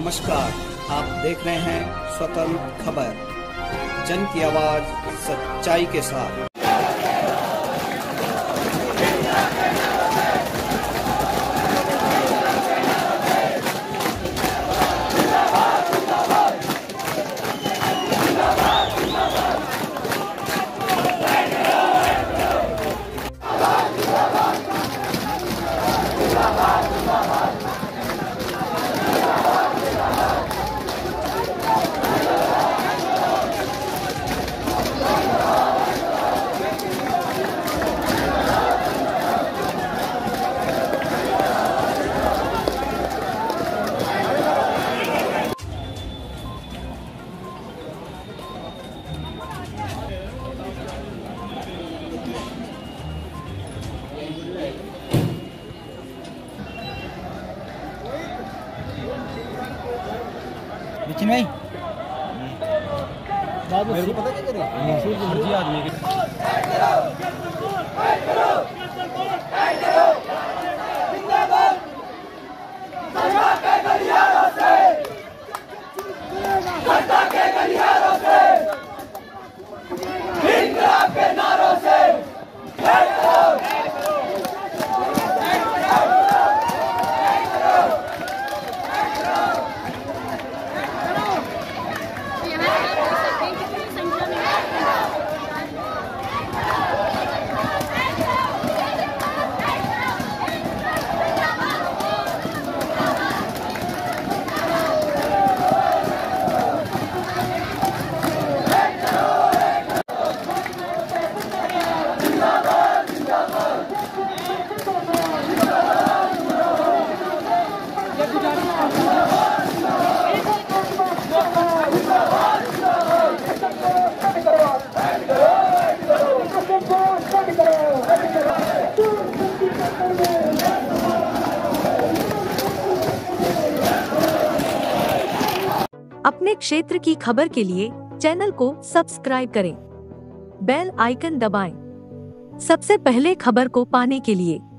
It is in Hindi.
नमस्कार, आप देख रहे हैं स्वतंत्र खबर, जन की आवाज सच्चाई के साथ। नितिन भाई मेरे को पता क्या करें आदमी के अपने क्षेत्र की खबर के लिए चैनल को सब्सक्राइब करें, बेल आइकन दबाएं। सबसे पहले खबर को पाने के लिए